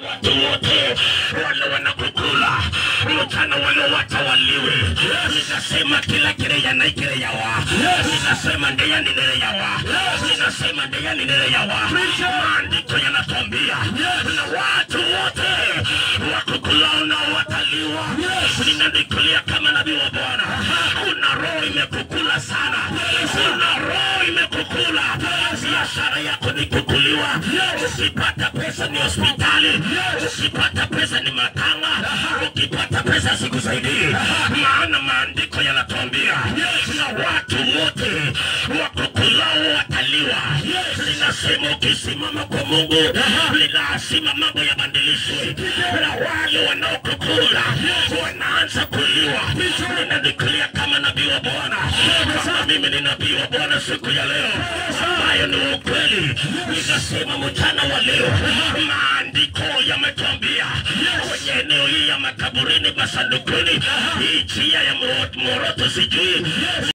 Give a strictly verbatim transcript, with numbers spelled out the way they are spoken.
watu wote wale wanakukula mchana wale watawaliwe. Ninasema kila kireya na kireya wa. Ninasema ndeya ni ndeya wa. Ninasema ndeya ni ndeya wa. Maandiko yanatuambia na watu wote wakukulao na wataliwa. Ninadekulia kama nabii wa Bwana, kuna roho imekukula sana. Kuna roho imekukula. Biashara yako ni kukuliwa. Usipata pesa ni hospitali. Usipata pesa ni matanga. Ukipata pesa sikusaidii. Maana maandiko yanatuambia na watu wote wakukulao wataliwa. Ninasema ukisimama kwa Mungu lazima mambo yabadilishwe. Na wale wanaokukula wanaanza kuliwa. Ninadekulia kama nabii wa Bwana, kama mimi ni nabii wa Bwana siku ya leo ambayo ni ukweli. Ninasema mchana wa leo maandiko yametuambia kwenye eneo hii ya makaburini, masandukuni, hii njia ya moroto sijui